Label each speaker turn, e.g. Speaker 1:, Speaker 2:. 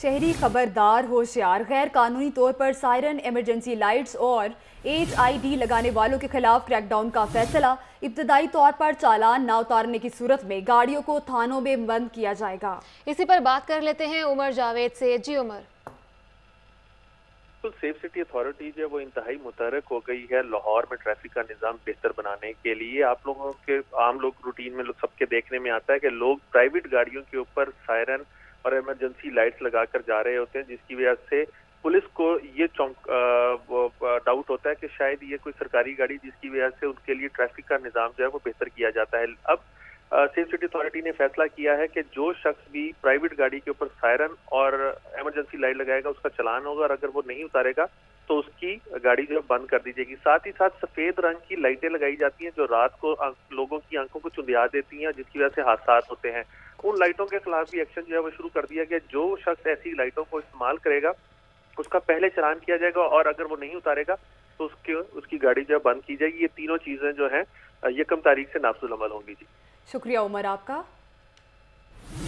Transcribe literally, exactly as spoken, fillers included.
Speaker 1: शहरी खबरदार होशियार, गैर कानूनी तौर पर सायरन, इमरजेंसी लाइट्स और एच आई डी लगाने वालों के खिलाफ क्रैकडाउन का फैसला। इब्तदाई तौर पर चालान न उतारने की सूरत में गाड़ियों को थानों में बंद किया जाएगा।
Speaker 2: इसी पर बात कर लेते हैं उमर जावेद से। जी उमर।
Speaker 3: सेफ सिटी अथॉरिटी जो है वो इंतहाई मुतहरक हो गई है लाहौर में ट्रैफिक का निज़ाम बेहतर बनाने के लिए। आप लोगों के आम लोग रूटीन में लोग सबके देखने में आता है कि लोग प्राइवेट गाड़ियों के ऊपर सायरन और इमरजेंसी लाइट्स लगाकर जा रहे होते हैं, जिसकी वजह से पुलिस को ये चौंक डाउट होता है कि शायद ये कोई सरकारी गाड़ी, जिसकी वजह से उनके लिए ट्रैफिक का निज़ाम जो है वो बेहतर किया जाता है। अब सेफ सिटी अथॉरिटी ने फैसला किया है कि जो शख्स भी प्राइवेट गाड़ी के ऊपर सायरन और इमरजेंसी लाइट लगाएगा उसका चालान होगा, और अगर वो नहीं उतारेगा तो उसकी गाड़ी जो है बंद कर दी जाएगी। साथ ही साथ सफेद रंग की लाइटें लगाई जाती हैं जो रात को लोगों की आंखों को चुंधिया देती हैं, जिसकी वजह से हादसा होते हैं। उन लाइटों के खिलाफ भी एक्शन जो है वो शुरू कर दिया गया। जो शख्स ऐसी लाइटों को इस्तेमाल करेगा उसका पहले चालान किया जाएगा, और अगर वो नहीं उतारेगा तो उसके उसकी गाड़ी जो है बंद की जाएगी। ये तीनों चीजें जो है यकम तारीख से नाफिज अमल होंगी। जी
Speaker 1: शुक्रिया उमर आपका।